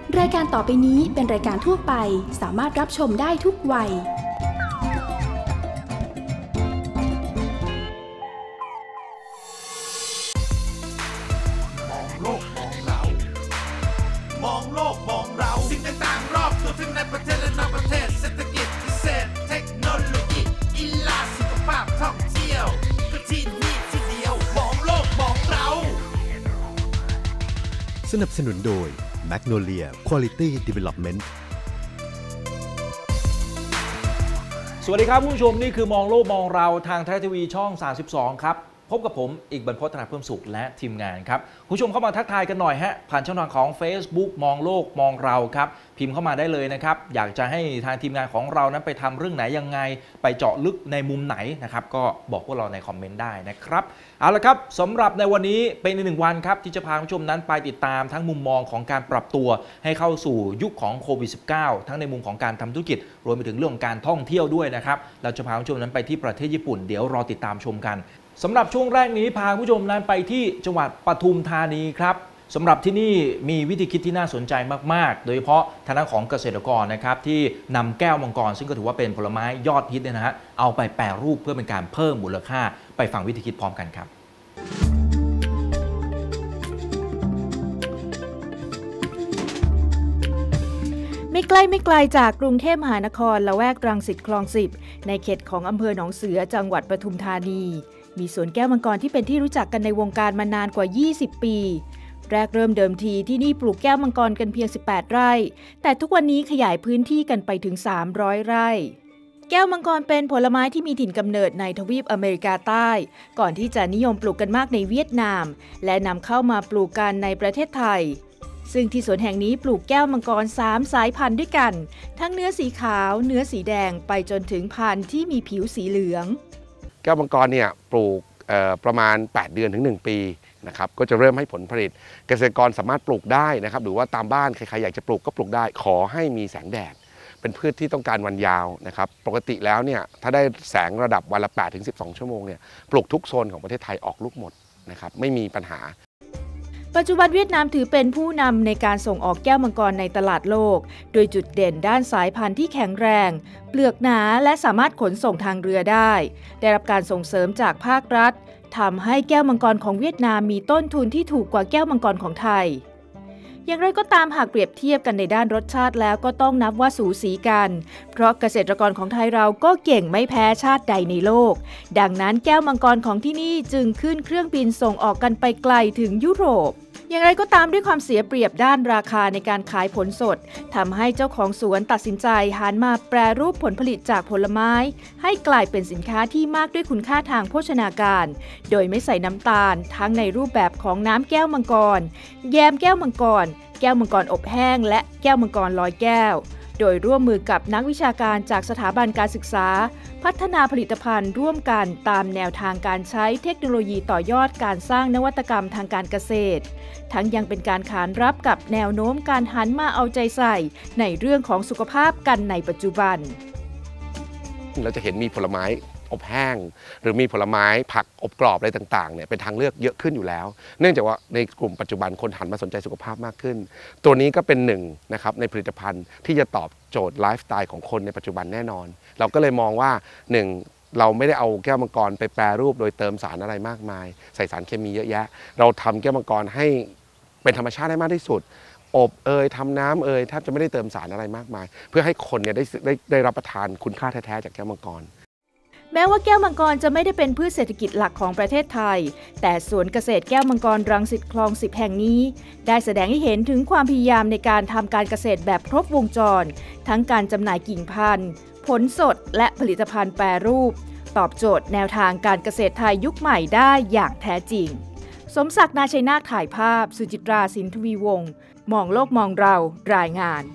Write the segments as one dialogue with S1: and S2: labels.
S1: รายการต่อไปนี้เป็นรายการทั่วไปสามารถรับชมได้ทุกวัย
S2: มองโลกมองเรามองโลกมองเราสิ่งต่างๆรอบตัวทั้งในประเทศและนอกประเทศเศรษฐกิจเกษตรเทคโนโลยีกีฬาสุขภาพท่องเที่ยวก็ที่นี่ที่เดียวมองโลกมองเรา
S3: สนับสนุนโดย Magnolia Quality Development
S4: สวัสดีครับผู้ชมนี่คือมองโลกมองเราทางไทยทีวีช่อง32ครับพบกับผมอีกบรรพต ธนาเพิ่มสุขและทีมงานครับผู้ชมเข้ามาทักทายกันหน่อยฮะผ่านช่องทางของ Facebook มองโลกมองเราครับพิมพ์เข้ามาได้เลยนะครับอยากจะให้ทางทีมงานของเรานั้นไปทำเรื่องไหนยังไงไปเจาะลึกในมุมไหนนะครับก็บอกพวกเราในคอมเมนต์ได้นะครับเอาละครับสำหรับในวันนี้เป็นอีกหนึ่งวันครับที่จะพาผู้ชมนั้นไปติดตามทั้งมุมมองของการปรับตัวให้เข้าสู่ยุคของโควิด -19 ทั้งในมุมของการทำธุรกิจรวมไปถึงเรื่องของการท่องเที่ยวด้วยนะครับเราจะพาผู้ชมนั้นไปที่ประเทศญี่ปุ่นเดี๋ยวรอติดตามชมกันสำหรับช่วงแรกนี้พาผู้ชมนั้นไปที่จังหวัดปทุมธานีครับสำหรับที่นี่มีวิธีคิดที่น่าสนใจมากๆโดยเฉพาะทางด้านของเกษตรกรนะครับที่นำแก้วมังกรซึ่งก็ถือว่าเป็นผลไม้ยอดฮิตเนี่ยนะฮะเอาไปแปรรูปเพื่อเป็นการเพิ่มมูลค่าไปฟังวิธีคิดพร้อมกันครับ
S5: ไม่ไกลจากกรุงเทพมหานครละแวกรังสิตคลอง10ในเขตของอำเภอหนองเสือจังหวัดปทุมธานีมีสวนแก้วมังกรที่เป็นที่รู้จักกันในวงการมานานกว่า20ปีแรกเริ่มเดิมทีที่นี่ปลูกแก้วมังกรกันเพียง18ไร่แต่ทุกวันนี้ขยายพื้นที่กันไปถึง300ไร่แก้วมังกรเป็นผลไม้ที่มีถิ่นกำเนิดในทวีปอเมริกาใต้ก่อนที่จะนิยมปลูกกันมากในเวียดนามและนำเข้ามาปลูกกันในประเทศไทยซึ่งที่สวนแห่งนี้ปลูกแก้วมังกร3สายพันธุ์ด้วยกันทั้งเนื้อสีขาวเนื้อสีแดงไปจนถึงพันธุ์ที่มีผิวสีเหลือง
S6: แก้วมังกรเนี่ยปลูกประมาณ8เดือนถึง1ปีนะครับก็จะเริ่มให้ผลผลิตเกษตรกรสามารถปลูกได้นะครับหรือว่าตามบ้านใครๆอยากจะปลูกก็ปลูกได้ขอให้มีแสงแดดเป็นพืชที่ต้องการวันยาวนะครับปกติแล้วเนี่ยถ้าได้แสงระดับวันละ8ถึง12ชั่วโมงเนี่ยปลูกทุกโซนของประเทศไทยออกลูกหมดนะครับไม่มีปัญหา
S5: ปัจจุบันเวียดนามถือเป็นผู้นำในการส่งออกแก้วมังกรในตลาดโลกโดยจุดเด่นด้านสายพันธุ์ที่แข็งแรงเปลือกหนาและสามารถขนส่งทางเรือได้รับการส่งเสริมจากภาครัฐทำให้แก้วมังกรของเวียดนามมีต้นทุนที่ถูกกว่าแก้วมังกรของไทยอย่างไรก็ตามหากเปรียบเทียบกันในด้านรสชาติแล้วก็ต้องนับว่าสูสีกันเพราะเกษตรกรของไทยเราก็เก่งไม่แพ้ชาติใดในโลกดังนั้นแก้วมังกรของที่นี่จึงขึ้นเครื่องบินส่งออกกันไปไกลถึงยุโรปอย่างไรก็ตามด้วยความเสียเปรียบด้านราคาในการขายผลสดทำให้เจ้าของสวนตัดสินใจหันมาแปรรูปผลผลิตจากผลไม้ให้กลายเป็นสินค้าที่มากด้วยคุณค่าทางโภชนาการโดยไม่ใส่น้ำตาลทั้งในรูปแบบของน้ำแก้วมังกรแยมแก้วมังกรแก้วมังกรอบแห้งและแก้วมังกรลอยแก้วโดยร่วมมือกับนักวิชาการจากสถาบันการศึกษาพัฒนาผลิตภัณฑ์ร่วมกันตามแนวทางการใช้เทคโนโลยีต่อยอดการสร้างนวัตกรรมทางการเกษตรทั้งยังเป็นการขานรับกับแนวโน้มการหันมาเอาใจใส่ในเรื่องของสุขภาพกันในปัจจุบัน
S6: เราจะเห็นมีผลไม้อบแห้งหรือมีผลไม้ผักอบกรอบอะไรต่างๆเนี่ยเป็นทางเลือกเยอะขึ้นอยู่แล้วเนื่องจากว่าในกลุ่มปัจจุบันคนหันมาสนใจสุขภาพมากขึ้นตัวนี้ก็เป็นหนึ่งนะครับในผลิตภัณฑ์ที่จะตอบโจทย์ไลฟ์สไตล์ของคนในปัจจุบันแน่นอนเราก็เลยมองว่า1เราไม่ได้เอาแก้วมังกรไปแปรรูปโดยเติมสารอะไรมากมายใส่สารเคมีเยอะแยะเราทำแก้วมังกรให้เป็นธรรมชาติได้มากที่สุดอบทำน้ำแทบจะไม่ได้เติมสารอะไรมากมายเพื่อให้คนเนี่ยได้รับประทานคุณค่าแท้ๆจากแก้วมังกร
S5: แม้ว่าแก้วมังกรจะไม่ได้เป็นพืชเศรษฐกิจหลักของประเทศไทยแต่สวนเกษตรแก้วมังกรรังสิตคลอง10แห่งนี้ได้แสดงให้เห็นถึงความพยายามในการทำการเกษตรแบบครบวงจรทั้งการจำหน่ายกิ่งพันธุ์ผลสดและผลิตภัณฑ์แปรรูปตอบโจทย์แนวทางการเกษตรไทยยุคใหม่ได้อย่างแท้จริงสมศักดิ์ นาชัยนาถถ่ายภาพสุจิตรา สินทวีวงศ์มองโลกมองเรารายงาน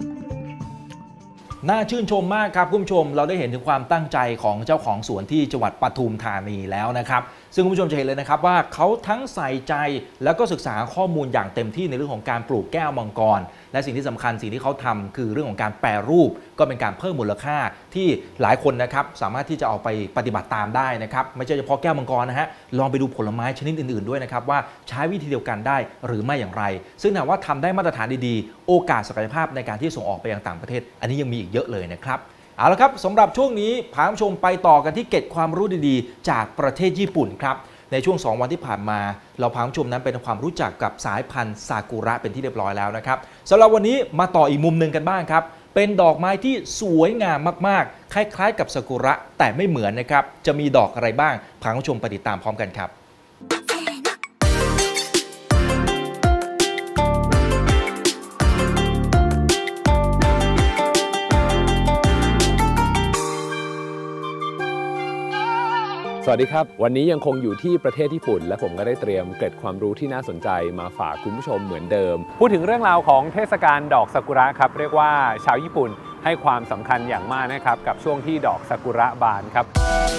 S4: น่าชื่นชมมากครับคุณผู้ชมเราได้เห็นถึงความตั้งใจของเจ้าของสวนที่จังหวัดปทุมธานีแล้วนะครับซึ่งคุณผู้ชมจะเห็นเลยนะครับว่าเขาทั้งใส่ใจแล้วก็ศึกษาข้อมูลอย่างเต็มที่ในเรื่องของการปลูกแก้วมังกรและสิ่งที่สำคัญสิ่งที่เขาทำคือเรื่องของการแปรรูปก็เป็นการเพิ่มมูลค่าที่หลายคนนะครับสามารถที่จะเอาไปปฏิบัติตามได้นะครับไม่ใช่เฉพาะแก้วมังกรนะฮะลองไปดูผลไม้ชนิดอื่นๆด้วยนะครับว่าใช้วิธีเดียวกันได้หรือไม่อย่างไรซึ่งถามว่าทำได้มาตรฐานดีๆโอกาสศักยภาพในการที่ส่งออกไปยังต่างประเทศอันนี้ยังมีอีกเยอะเลยนะครับเอาละครับสำหรับช่วงนี้พาคุณผู้ชมไปต่อกันที่เกร็ดความรู้ดีๆจากประเทศญี่ปุ่นครับในช่วง2วันที่ผ่านมาเราพาคุณผู้ชมนั้นเป็นความรู้จักกับสายพันธุ์ซากุระเป็นที่เรียบร้อยแล้วนะครับสำหรับวันนี้มาต่ออีกมุมหนึ่งกันบ้างครับเป็นดอกไม้ที่สวยงามมากๆคล้ายๆกับซากุระแต่ไม่เหมือนนะครับจะมีดอกอะไรบ้างพาคุณผู้ชมไปติดตามพร้อมกันครับ
S7: สวัสดีครับวันนี้ยังคงอยู่ที่ประเทศญี่ปุ่นและผมก็ได้เตรียมเกร็ดความรู้ที่น่าสนใจมาฝากคุณผู้ชมเหมือนเดิมพูดถึงเรื่องราวของเทศกาลดอกซากุระครับเรียกว่าชาวญี่ปุ่นให้ความสำคัญอย่างมากนะครับกับช่วงที่ดอกซากุระบานครับ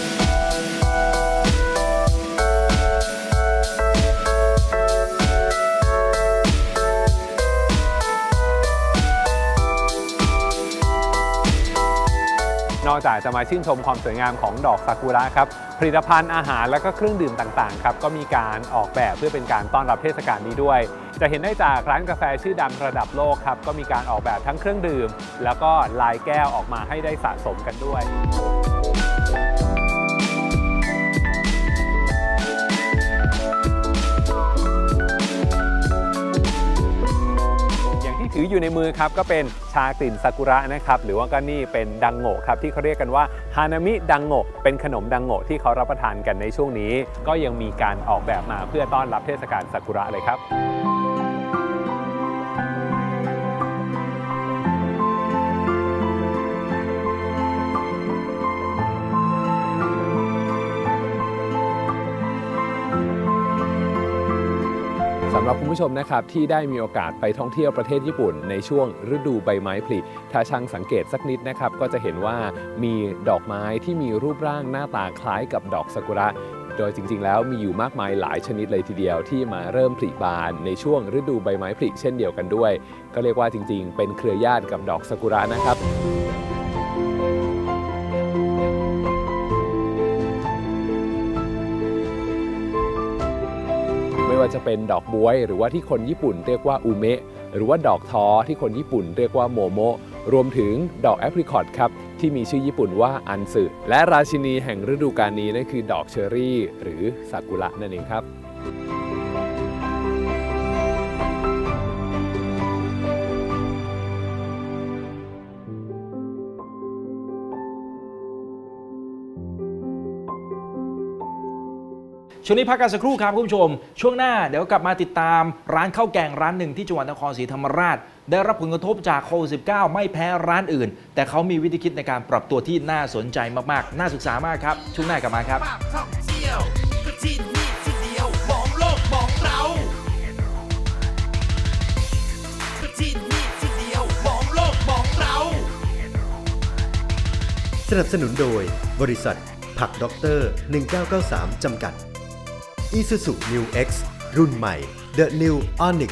S7: นอกจากจะมาชื่นชมความสวยงามของดอกซากุระครับผลิตภัณฑ์อาหารและก็เครื่องดื่มต่างๆครับก็มีการออกแบบเพื่อเป็นการต้อนรับเทศกาลนี้ด้วยจะเห็นได้จากร้านกาแฟชื่อดังระดับโลกครับก็มีการออกแบบทั้งเครื่องดื่มแล้วก็ลายแก้วออกมาให้ได้สะสมกันด้วยถืออยู่ในมือครับก็เป็นชากลิ่นซากุระนะครับหรือว่าก็นี่เป็นดังโงะครับที่เขาเรียกกันว่าฮานามิดังโงะเป็นขนมดังโงะที่เขารับประทานกันในช่วงนี้ก็ยังมีการออกแบบมาเพื่อต้อนรับเทศกาลซากุระเลยครับสำหรับคุณผู้ชมนะครับที่ได้มีโอกาสไปท่องเที่ยวประเทศญี่ปุ่นในช่วงฤดูใบไม้ผลิถ้าช่างสังเกตสักนิดนะครับก็จะเห็นว่ามีดอกไม้ที่มีรูปร่างหน้าตาคล้ายกับดอกซากุระโดยจริงๆแล้วมีอยู่มากมายหลายชนิดเลยทีเดียวที่มาเริ่มผลิบานในช่วงฤดูใบไม้ผลิเช่นเดียวกันด้วยก็เรียกว่าจริงๆเป็นเครือญาติกับดอกซากุระนะครับไม่ว่าจะเป็นดอกบ๊วยหรือว่าที่คนญี่ปุ่นเรียกว่าอุเมะหรือว่าดอกท้อที่คนญี่ปุ่นเรียกว่าโมโมะรวมถึงดอกแอปริคอตครับที่มีชื่อญี่ปุ่นว่าอันสึและราชินีแห่งฤดูกาลนี้นั่นคือดอกเชอรี่หรือซากุระนั่นเองครับ
S4: ช่วงนี้พักกันสักครู่ครับคุณผู้ชมช่วงหน้าเดี๋ยวกลับมาติดตามร้านข้าวแกงร้านหนึ่งที่จังหวัดนครศรีธรรมราชได้รับผลกระทบจากโควิด -19 ไม่แพ้ร้านอื่นแต่เขามีวิธีคิดในการปรับตัวที่น่าสนใจมากๆน่าศึกษามากครับช่วงหน้ากลับมาครับ
S2: ท่องเที่ยวก็ที่นี่ที่เดียวมองโลกมองเราก็ที่นี่ที่เดียวมองโลกมองเรา
S3: สนับสนุนโดยบริษัทผักด็อกเตอร์1993จำกัดIsuzu New X รุ่นใหม่ The New Onyx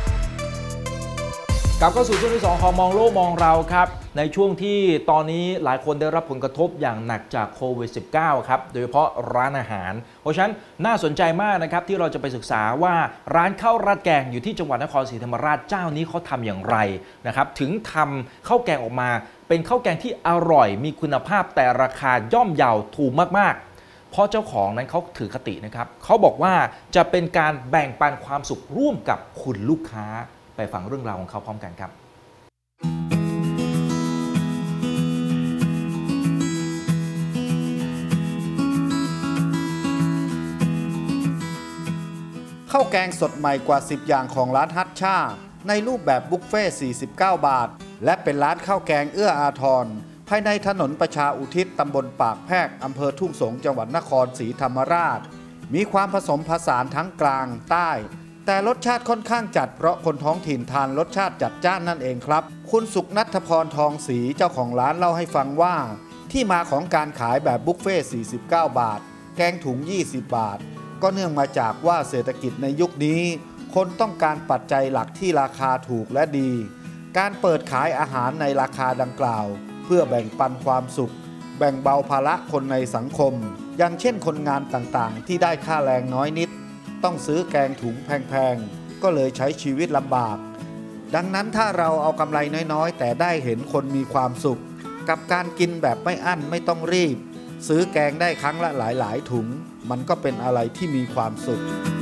S4: กลับเข้าสู่ช่วงที่2ของมองโลกมองเราครับในช่วงที่ตอนนี้หลายคนได้รับผลกระทบอย่างหนักจากโควิด -19 ครับโดยเฉพาะร้านอาหารเพราะฉะนั้นน่าสนใจมากนะครับที่เราจะไปศึกษาว่าร้านข้าวราดแกงอยู่ที่จังหวัดนครศรีธรรมราชเจ้านี้เขาทำอย่างไรนะครับถึงทำข้าวแกงออกมาเป็นข้าวแกงที่อร่อยมีคุณภาพแต่ราคาย่อมเยาถูกมากๆเพราะเจ้าของนั้นเขาถือคตินะครับเขาบอกว่าจะเป็นการแบ่งปันความสุขร่วมกับคุณลูกค้าไปฟังเรื่องราวของเขาพร้อมกันครับ
S8: ข้าวแกงสดใหม่กว่า10อย่างของร้านฮัตชาในรูปแบบบุฟเฟ่49 บาทและเป็นร้านข้าวแกงเอื้ออาทรภายในถนนประชาอุทิศตำบลปากแพรกอำเภอทุ่งสงจังหวัดนครศรีธรรมราชมีความผสมผสานทั้งกลางใต้แต่รสชาติค่อนข้างจัดเพราะคนท้องถิ่นทานรสชาติจัดจ้านนั่นเองครับคุณสุขณัฐพรทองศรีเจ้าของร้านเล่าให้ฟังว่าที่มาของการขายแบบบุฟเฟ่49 บาทแกงถุง20 บาทก็เนื่องมาจากว่าเศรษฐกิจในยุคนี้คนต้องการปัจจัยหลักที่ราคาถูกและดีการเปิดขายอาหารในราคาดังกล่าวเพื่อแบ่งปันความสุขแบ่งเบาภาระคนในสังคมอย่างเช่นคนงานต่างๆที่ได้ค่าแรงน้อยนิดต้องซื้อแกงถุงแพงๆก็เลยใช้ชีวิตลำบากดังนั้นถ้าเราเอากำไรน้อยๆแต่ได้เห็นคนมีความสุขกับการกินแบบไม่อั้นไม่ต้องรีบซื้อแกงได้ครั้งละหลายๆถุงมันก็เป็นอะไรที่มีความสุข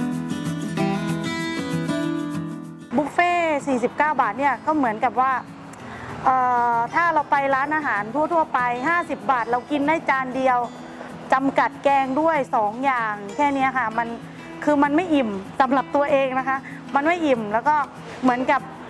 S9: บุฟเฟ่49 บาทเนี่ยก็เหมือนกับว่าถ้าเราไปร้านอาหารทั่วๆไป50 บาทเรากินได้จานเดียวจำกัดแกงด้วย2 อย่างแค่นี้ค่ะมันไม่อิ่มสำหรับตัวเองนะคะมันไม่อิ่มแล้วก็เหมือน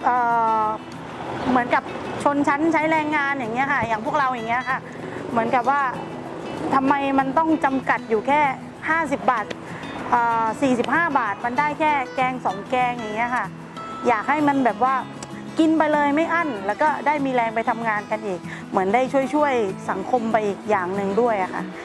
S9: กับชนชั้นใช้แรงงานอย่างเงี้ยค่ะอย่างพวกเราอย่างเงี้ยค่ะเหมือนกับว่าทำไมมันต้องจำกัดอยู่แค่50 บาท45 บาทมันได้แค่แกง2 แกงอย่างเงี้ยค่ะอยากให้มันแบบว่ากินไปเลยไม่อั้นแล้วก็ได้มีแรงไปทำงานกันอีกเหมือนได้ช่วยสังคมไปอีกอย่างหนึ่งด้วยอะค่ะ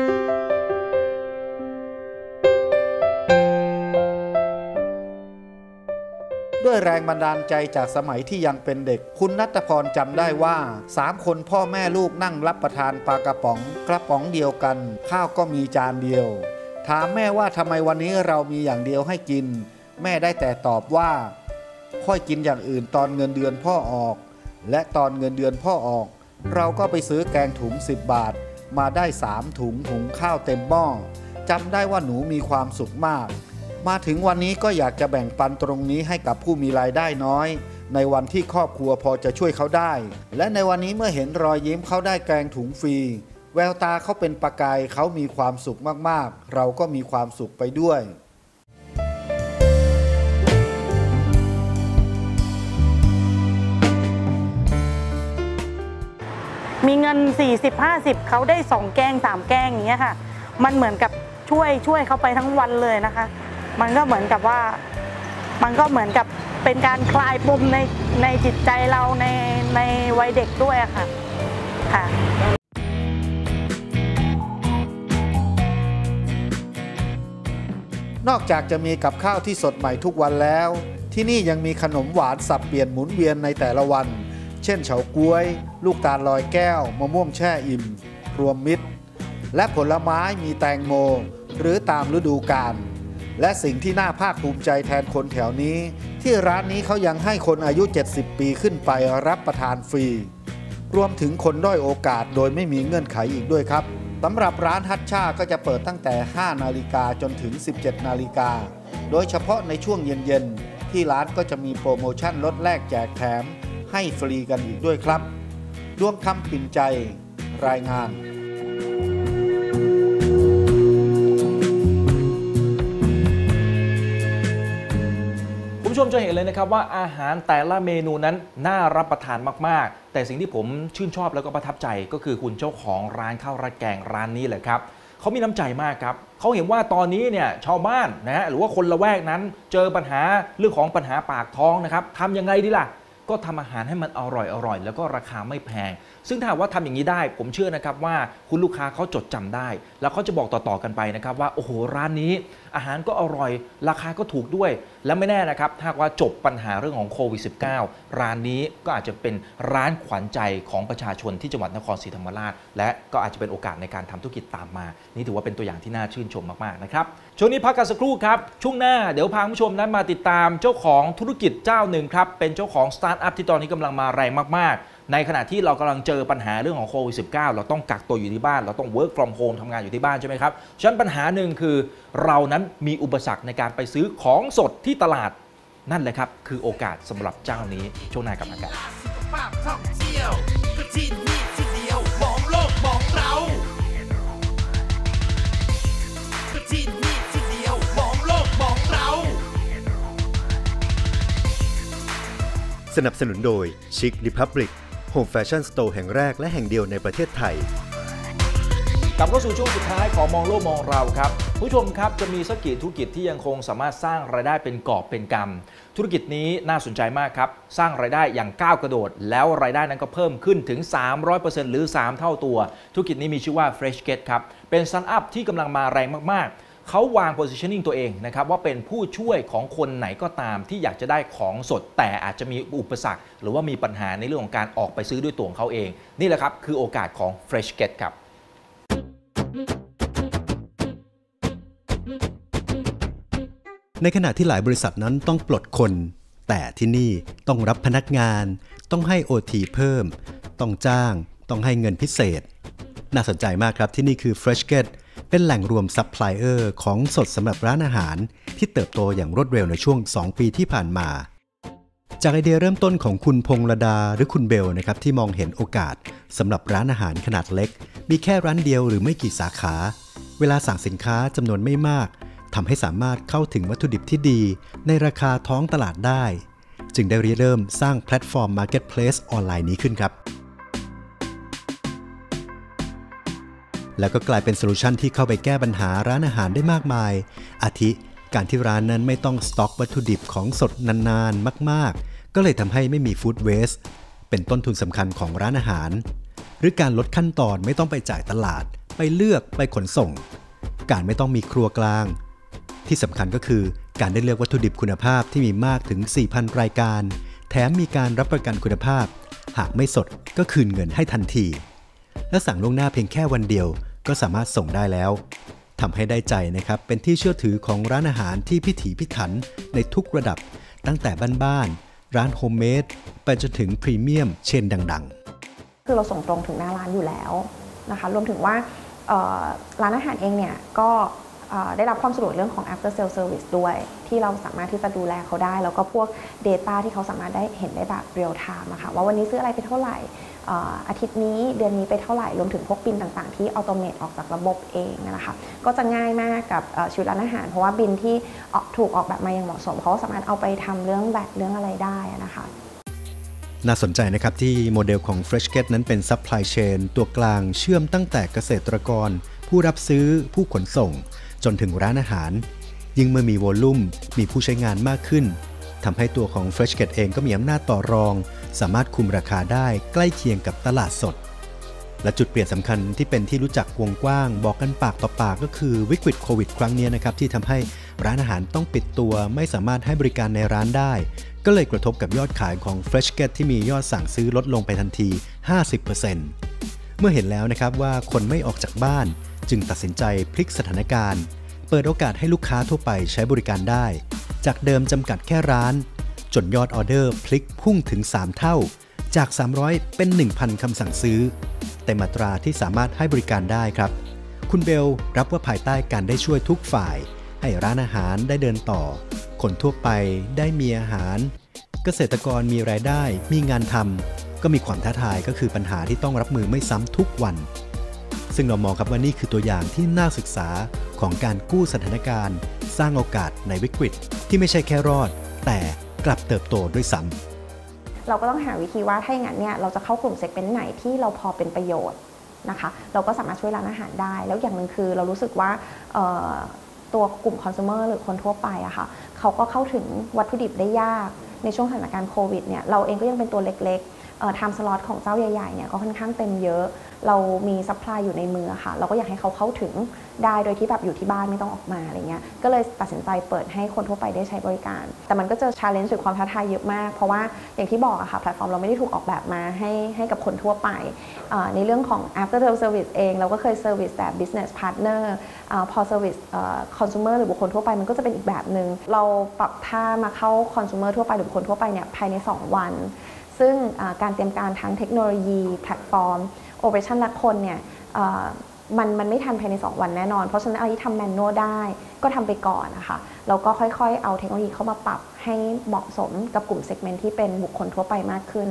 S8: ด้วยแรงบันดาลใจจากสมัยที่ยังเป็นเด็กคุณณัฐพรจำได้ว่า3 คนพ่อแม่ลูกนั่งรับประทานปลากระป๋องเดียวกันข้าวก็มีจานเดียวถามแม่ว่าทำไมวันนี้เรามีอย่างเดียวให้กินแม่ได้แต่ตอบว่าค่อยกินอย่างอื่นตอนเงินเดือนพ่อออกและตอนเงินเดือนพ่อออกเราก็ไปซื้อแกงถุง10 บาทมาได้3 ถุงหุงข้าวเต็มหม้อจำได้ว่าหนูมีความสุขมากมาถึงวันนี้ก็อยากจะแบ่งปันตรงนี้ให้กับผู้มีรายได้น้อยในวันที่ครอบครัวพอจะช่วยเขาได้และในวันนี้เมื่อเห็นรอยยิ้มเขาได้แกงถุงฟรีแววตาเขาเป็นประกายเขามีความสุขมากๆเราก็มีความสุขไปด้วย
S9: มีเงิน40-50เขาได้2 แกง3 แกงอย่างเงี้ยค่ะมันเหมือนกับช่วยเขาไปทั้งวันเลยนะคะมันก็เหมือนกับเป็นการคลายปมในจิตใจเราในวัยเด็กด้วยค่ะ
S8: นอกจากจะมีกับข้าวที่สดใหม่ทุกวันแล้วที่นี่ยังมีขนมหวานสับเปลี่ยนหมุนเวียนในแต่ละวันเช่นเฉาก๊วยลูกตาลลอยแก้วมะม่วงแช่อิ่มรวมมิตรและผลไม้มีแตงโมหรือตามฤดูกาลและสิ่งที่น่าภาคภูมิใจแทนคนแถวนี้ที่ร้านนี้เขายังให้คนอายุ70 ปีขึ้นไปรับประทานฟรีรวมถึงคนด้อยโอกาสโดยไม่มีเงื่อนไขอีกด้วยครับสำหรับร้านฮัตช่าก็จะเปิดตั้งแต่5 นาฬิกาจนถึง17 นาฬิกาโดยเฉพาะในช่วงเย็นๆที่ร้านก็จะมีโปรโมชั่นลดแลกแจกแถมให้ฟรีกันอีกด้วยครับดวงคำปิ่นใจรายงาน
S4: คุณผู้ชมจะเห็นเลยนะครับว่าอาหารแต่ละเมนูนั้นน่ารับประทานมากๆแต่สิ่งที่ผมชื่นชอบแล้วก็ประทับใจก็คือคุณเจ้าของร้านข้าวราดแกงร้านนี้แหละครับเขามีน้ำใจมากครับเขาเห็นว่าตอนนี้เนี่ยชาวบ้านนะหรือว่าคนละแวกนั้นเจอปัญหาเรื่องของปัญหาปากท้องนะครับทำยังไงดีล่ะก็ทำอาหารให้มันอร่อยแล้วก็ราคาไม่แพงซึ่งถ้าว่าทำอย่างนี้ได้ผมเชื่อนะครับว่าคุณลูกค้าเขาจดจำได้แล้วเขาจะบอกต่อๆกันไปนะครับว่าโอ้โหร้านนี้อาหารก็อร่อยราคาก็ถูกด้วยและไม่แน่นะครับถ้าว่าจบปัญหาเรื่องของโควิด -19 ร้านนี้ก็อาจจะเป็นร้านขวัญใจของประชาชนที่จังหวัดนครศรีธรรมราชและก็อาจจะเป็นโอกาสในการทำธุรกิจตามมานี่ถือว่าเป็นตัวอย่างที่น่าชื่นชมมากๆนะครับช่วงนี้พักกันสักครู่ครับช่วงหน้าเดี๋ยวพาผู้ชมนั้นมาติดตามเจ้าของธุรกิจเจ้าหนึ่งครับเป็นเจ้าของสตาร์ทอัพที่ตอนนี้กำลังมาแรงมากๆในขณะที่เรากำลังเจอปัญหาเรื่องของโควิด -19 เราต้องกักตัวอยู่ที่บ้านเราต้อง work from home ทำงานอยู่ที่บ้านใช่ไหมครับฉะนั้นปัญหาหนึ่งคือเรานั้นมีอุปสรรคในการไปซื้อของสดที่ตลาดนั่นแหละครับคือโอกาสสำหรับเจ้านี้ช่วงหน้ากับอากาศ
S3: สนับสนุนโดย Chic Republic Home Fashion Store แห่งแรกและแห่งเดียวในประเทศไทย
S4: กลับเข้าสู่ช่วงสุดท้ายของมองโลกมองเราครับผู้ชมครับจะมีสักกี่ธุรกิจที่ยังคงสามารถสร้างรายได้เป็นกอบเป็นกำธุรกิจนี้น่าสนใจมากครับสร้างรายได้อย่างก้าวกระโดดแล้วรายได้นั้นก็เพิ่มขึ้นถึง 300% หรือ3 เท่าตัวธุรกิจนี้มีชื่อว่า Freshget ครับเป็นสตาร์ทอัพที่กำลังมาแรงมากๆเขาวาง positioning ตัวเองนะครับว่าเป็นผู้ช่วยของคนไหนก็ตามที่อยากจะได้ของสดแต่อาจจะมีอุปสรรคหรือว่ามีปัญหาในเรื่องของการออกไปซื้อด้วยตัวของเขาเองนี่แหละครับคือโอกาสของ Freshget ครับ
S3: ในขณะที่หลายบริษัทนั้นต้องปลดคนแต่ที่นี่ต้องรับพนักงานต้องให้ OT เพิ่มต้องจ้างต้องให้เงินพิเศษน่าสนใจมากครับที่นี่คือ Freshget เป็นแหล่งรวมซัพพลายเออร์ของสดสำหรับร้านอาหารที่เติบโตอย่างรวดเร็วในช่วง2ปีที่ผ่านมาจากไอเดียเริ่มต้นของคุณพงษ์ระดาหรือคุณเบลนะครับที่มองเห็นโอกาสสำหรับร้านอาหารขนาดเล็กมีแค่ร้านเดียวหรือไม่กี่สาขาเวลาสั่งสินค้าจำนวนไม่มากทำให้สามารถเข้าถึงวัตถุดิบที่ดีในราคาท้องตลาดได้จึงได้เริ่มสร้างแพลตฟอร์ม Marketplace ออนไลน์นี้ขึ้นครับแล้วก็กลายเป็นโซลูชันที่เข้าไปแก้ปัญหาร้านอาหารได้มากมายอาทิการที่ร้านนั้นไม่ต้องสต็อกวัตถุดิบของสดนานๆมากๆก็เลยทำให้ไม่มีฟู้ดเวสต์เป็นต้นทุนสำคัญของร้านอาหารหรือการลดขั้นตอนไม่ต้องไปจ่ายตลาดไปเลือกไปขนส่งการไม่ต้องมีครัวกลางที่สำคัญก็คือการได้เลือกวัตถุดิบคุณภาพที่มีมากถึง 4,000 รายการแถมมีการรับประกันคุณภาพหากไม่สดก็คืนเงินให้ทันทีและสั่งล่วงหน้าเพียงแค่วันเดียวก็สามารถส่งได้แล้วทำให้ได้ใจนะครับเป็นที่เชื่อถือของร้านอาหารที่พิถีพิถันในทุกระดับตั้งแต่บ้านๆร้านโฮมเมดไปจนถึงพรีเมียมเชนดังๆ
S10: คือเราส่งตรงถึงหน้าร้านอยู่แล้วนะคะรวมถึงว่าร้านอาหารเองเนี่ยก็ได้รับความสะดวกเรื่องของ after sale service ด้วยที่เราสามารถที่จะดูแลเขาได้แล้วก็พวก data ที่เขาสามารถได้เห็นได้แบบ real time อะค่ะว่าวันนี้ซื้ออะไรไปเท่าไหร่อาทิตย์นี้เดือนนี้ไปเท่าไหร่รวมถึงพวกบินต่างๆที่อัตโนมัติออกจากระบบเองนะคะก็จะง่ายมากกับชีวิตร้านอาหารเพราะว่าบินที่ถูกออกแบบมาอย่างเหมาะสมเขาสามารถเอาไปทำเรื่องแบตเรื่องอะไรได้นะคะ
S3: น่าสนใจนะครับที่โมเดลของ Freshget นั้นเป็น Supply Chain ตัวกลางเชื่อมตั้งแต่เกษตรกรผู้รับซื้อผู้ขนส่งจนถึงร้านอาหารยิ่งเมื่อมีวอลลุ่มมีผู้ใช้งานมากขึ้นทำให้ตัวของ Freshget เองก็มีอำนาจต่อรองสามารถคุมราคาได้ใกล้เคียงกับตลาดสดและจุดเปลี่ยนสำคัญที่เป็นที่รู้จักวงกว้างบอกกันปากต่อปากก็คือวิกฤตโควิดครั้งนี้นะครับที่ทำให้ร้านอาหารต้องปิดตัวไม่สามารถให้บริการในร้านได้ก็เลยกระทบกับยอดขายของ Freshget ที่มียอดสั่งซื้อลดลงไปทันที 50% เมื่อเห็นแล้วนะครับว่าคนไม่ออกจากบ้านจึงตัดสินใจพลิกสถานการณ์เปิดโอกาสให้ลูกค้าทั่วไปใช้บริการได้จากเดิมจำกัดแค่ร้านจนยอดออเดอร์พลิกพุ่งถึง3เท่าจาก300เป็น 1,000 คำสั่งซื้อเต็มอัตราที่สามารถให้บริการได้ครับคุณเบลรับว่าภายใต้การได้ช่วยทุกฝ่ายให้ร้านอาหารได้เดินต่อคนทั่วไปได้มีอาหารเกษตรกรมีรายได้มีงานทำก็มีความท้าทายก็คือปัญหาที่ต้องรับมือไม่ซ้ำทุกวันซึ่งเรามองครับว่านี่คือตัวอย่างที่น่าศึกษาของการกู้สถานการณ์สร้างโอกาสในวิกฤตที่ไม่ใช่แค่รอดแต่กลับเติบโตด้วยซ้ำ
S10: เราก็ต้องหาวิธีว่าถ้าอย่างนั้นเนี่ยเราจะเข้ากลุ่มเซกเมนต์ไหนที่เราพอเป็นประโยชน์นะคะเราก็สามารถช่วยร้านอาหารได้แล้วอย่างหนึ่งคือเรารู้สึกว่าตัวกลุ่มคอน sumer หรือคนทั่วไปอะค่ะเขาก็เข้าถึงวัตถุดิบได้ยากในช่วงสถานการณ์โควิดเนี่ยเราเองก็ยังเป็นตัวเล็กๆtime slot ของเจ้าใหญ่ๆเนี่ยก็ค่อนข้างเต็มเยอะเรามีซัพพลายอยู่ในมือค่ะเราก็อยากให้เขาเข้าถึงได้โดยที่แบบอยู่ที่บ้านไม่ต้องออกมาอะไรเงี้ยก็เลยตัดสินใจเปิดให้คนทั่วไปได้ใช้บริการแต่มันก็เจอ challenge หรือความท้าทายเยอะมากเพราะว่าอย่างที่บอกอะค่ะแพลตฟอร์มเราไม่ได้ถูกออกแบบมาให้กับคนทั่วไปในเรื่องของ after sale service เองเราก็เคย service แบบ business partner พอ service consumer หรือบุคคลทั่วไปมันก็จะเป็นอีกแบบนึงเราปรับท่ามาเข้า consumer ทั่วไปหรือบุคคลทั่วไปเนี่ยภายใน2วันซึ่งการเตรียมการทั้งเทคโนโลยีแพลตฟอร์มโอเปอเรชั่นและคนเนี่ยมันไม่ทันภายใน2วันแน่นอนเพราะฉะนั้นอะไรที่ทำแมนนวลได้ก็ทำไปก่อนนะคะแล้วก็ค่อยๆเอาเทคโนโลยีเข้ามาปรับให้เหมาะสมกับกลุ่มเซกเมนต์ที่เป็นบุคคลทั่วไปมากขึ้น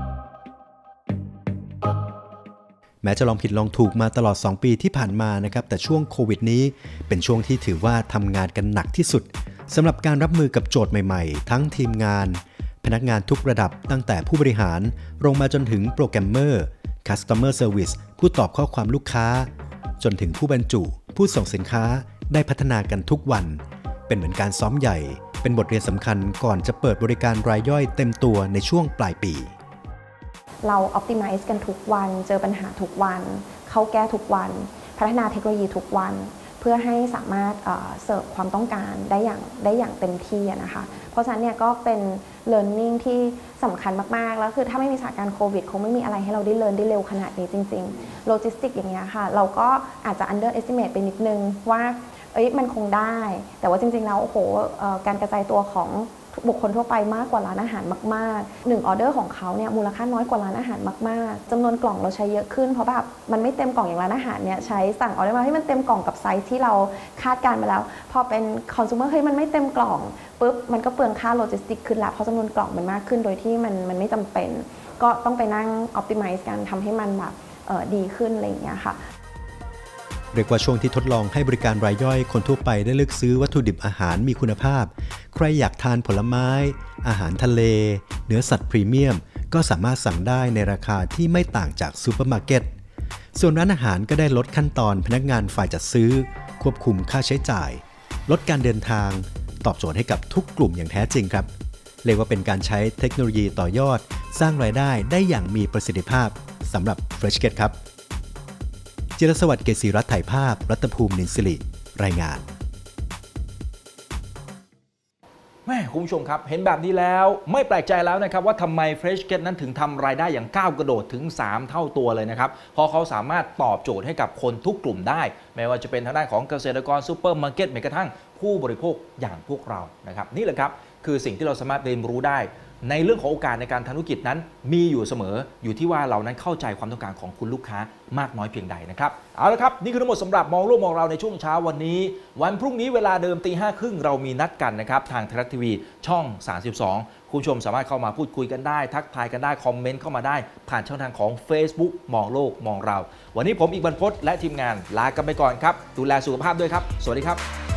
S3: แม้จะลองผิดลองถูกมาตลอด2ปีที่ผ่านมานะครับแต่ช่วงโควิดนี้เป็นช่วงที่ถือว่าทำงานกันหนักที่สุดสำหรับการรับมือกับโจทย์ใหม่ๆทั้งทีมงานพนักงานทุกระดับตั้งแต่ผู้บริหารลงมาจนถึงโปรแกรมเมอร์Customer Service ผู้ตอบข้อความลูกค้าจนถึงผู้บรรจุผู้ส่งสินค้าได้พัฒนากันทุกวันเป็นเหมือนการซ้อมใหญ่เป็นบทเรียนสำคัญก่อนจะเปิดบริการรายย่อยเต็มตัวในช่วงปลายปี
S10: เรา optimize กันทุกวันเจอปัญหาทุกวันเข้าแก้ทุกวันพัฒนาเทคโนโลยีทุกวันเพื่อให้สามารถเสิร์ฟความต้องการได้อย่างเต็มที่นะคะเพราะฉะนั้นเนี่ยก็เป็น learning ที่สำคัญมากๆแล้วคือถ้าไม่มีสถานการณ์โควิดคงไม่มีอะไรให้เราได้เรียนได้เร็วขนาดนี้จริงๆโลจิสติกอย่างเงี้ยค่ะเราก็อาจจะ underestimate ไปนิดนึงว่ามันคงได้แต่ว่าจริงๆแล้วโอ้โหการกระจายตัวของบุคคลทั่วไปมากกว่าร้านอาหารมากๆ1ออเดอร์ของเขาเนี่ยมูลค่าน้อยกว่าร้านอาหารมากๆจำนวนกล่องเราใช้เยอะขึ้นเพราะแบบมันไม่เต็มกล่องอย่างร้านอาหารเนี่ยใช้สั่งออเดอร์มาให้มันเต็มกล่องกับไซส์ที่เราคาดการมาแล้วพอเป็นคอน sumer เฮ้ยมันไม่เต็มกล่องปุ๊บมันก็เปลืองค่าโลจิสติกขึ้นละเพราะจำนวนกล่องมันมากขึ้นโดยที่มันไม่จำเป็นก็ต้องไปนั่ง optimize กันทำให้มันแบบดีขึ้นอะไรอย่างเงี้ยค่ะ
S3: เรียกว่าช่วงที่ทดลองให้บริการรายย่อยคนทั่วไปได้เลือกซื้อวัตถุดิบอาหารมีคุณภาพใครอยากทานผลไม้อาหารทะเลเนื้อสัตว์พรีเมียมก็สามารถสั่งได้ในราคาที่ไม่ต่างจากซูเปอร์มาร์เก็ตส่วนร้านอาหารก็ได้ลดขั้นตอนพนักงานฝ่ายจัดซื้อควบคุมค่าใช้จ่ายลดการเดินทางตอบโจทย์ให้กับทุกกลุ่มอย่างแท้จริงครับเรียกว่าเป็นการใช้เทคโนโลยีต่อยอดสร้างรายได้ได้อย่างมีประสิทธิภาพสำหรับ Freshget ครับจิรสวัสดิ์เกษีรัตน์ถ่ายภาพรัตภูมินินสิริรายงาน
S4: แม่คุณผู้ชมครับเห็นแบบนี้แล้วไม่แปลกใจแล้วนะครับว่าทำไม Freshget นั้นถึงทำรายได้อย่างก้าวกระโดดถึง3 เท่าตัวเลยนะครับเพราะเขาสามารถตอบโจทย์ให้กับคนทุกกลุ่มได้ไม่ว่าจะเป็นทางด้านของเกษตรกรซูเปอร์มาร์เก็ตแม้กระทั่งผู้บริโภคอย่างพวกเรานะครับนี่แหละครับคือสิ่งที่เราสามารถเรียนรู้ได้ในเรื่องของโอกาสในการทำธุรกิจนั้นมีอยู่เสมออยู่ที่ว่าเรานั้นเข้าใจความต้องการของคุณลูกค้ามากน้อยเพียงใดนะครับเอาละครับนี่คือทั้งหมดสำหรับมองโลกมองเราในช่วงเช้าวันนี้วันพรุ่งนี้เวลาเดิม 5:30 เรามีนัดกันนะครับทางไทยรัฐทีวีช่อง 32 คุณผู้ชมสามารถเข้ามาพูดคุยกันได้ทักทายกันได้คอมเมนต์เข้ามาได้ผ่านช่องทางของ Facebook มองโลกมองเราวันนี้ผมอีกบรรพตและทีมงานลากันไปก่อนครับดูแลสุขภาพด้วยครับสวัสดีครับ